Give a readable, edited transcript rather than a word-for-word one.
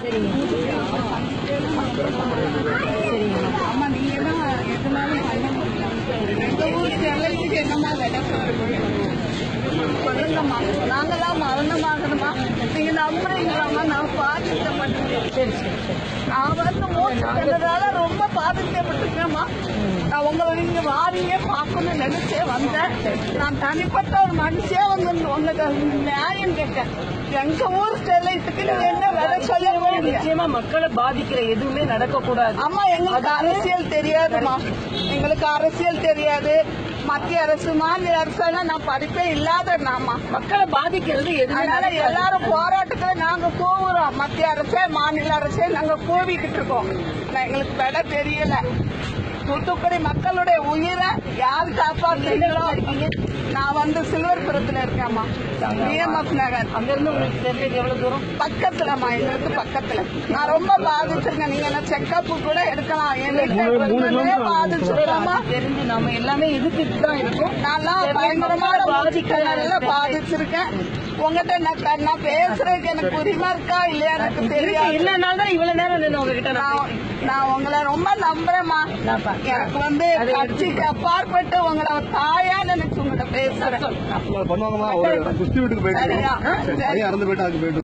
ஆமா, நீங்க தான் எதுனாலும் பண்ண முடியும். எங்க ஊர் செலவுக்கு என்னமா சொல்லுங்கம்மா, நாங்களாம் மரணமாகணுமா? நீங்க நம்புறீங்களாம்மா? நான் பாதிக்கப்பட்டிருக்கேன். சரி சரி சரி. நான் வந்து மூச்சுக்கிறதால ரொம்ப பாதிக்கப்பட்டிருக்கேம்மா. நான் உங்களை நீங்க வாரியே பார்க்கணும்னு நினைச்சே வந்தேன். நான் தனிப்பட்ட ஒரு மனுஷே வந்து உங்களுக்கு நியாயம் கேட்டேன். எங்க ஊர் ஸ்டெர்லைட்டுக்கு நீங்க என்ன வேலை சொல்ல முடியும்? நிச்சயமா மக்களை பாதிக்கிற எதுவுமே நடக்க கூடாது. அம்மா, எங்களுக்கு அரசியல் தெரியாதுமா. எங்களுக்கு அரசியல் தெரியாது. மத்திய அரசு மாநில அரசெல்லாம் நான் படிப்பே இல்லாதம்மா. மக்களை பாதிக்கிறது அதனால எல்லாரும் போராட்டத்துல நாங்க கூவுறோம். மத்திய அரசே மாநில அரசே நாங்க கூவிக்கிட்டு இருக்கோம். எங்களுக்கு விட தெரியல. தூத்துக்குடி மக்களுடைய உயிரை யார் காப்பாற்றுறீங்களோ. நான் வந்து சில்வர்புரத்துல இருக்கேன்மா, பிஎம்எஃப் நகர். அங்க இருந்து உங்களுக்கு தெரிஞ்சது எவ்வளவு தூரம்? பக்கத்துலமா, எங்களுக்கு பக்கத்துல. நான் ரொம்ப பாதிச்சிருக்கேன். நீங்க என்ன செக்அப் கூட எடுக்கலாம். எங்களுக்கு பாதிச்சிருக்கோமா? தெரிஞ்சு நம்ம எல்லாமே எதிர்த்துட்டு தான் இருக்கோம். நல்லா பயங்கரமான பாதிச்சிருக்கேன். உங்ககிட்ட நான் பேசுறதுக்கு எனக்கு உரிமை இருக்கா இல்லையா எனக்கு தெரியாது. இல்லனால தான் இவ்வளவு நேரம் நின்று உங்ககிட்ட நான் உங்களை ரொம்ப நம்புறேன்மா. எனக்கு வந்து கட்சிக்கு அப்பாற்பட்டு உங்களை தாயா நினைச்சு உங்கள்கிட்ட பேசுறேன். பண்ணுவாங்கம்மா. ஒரு குஸ்தி வீட்டுக்கு போயிட்டு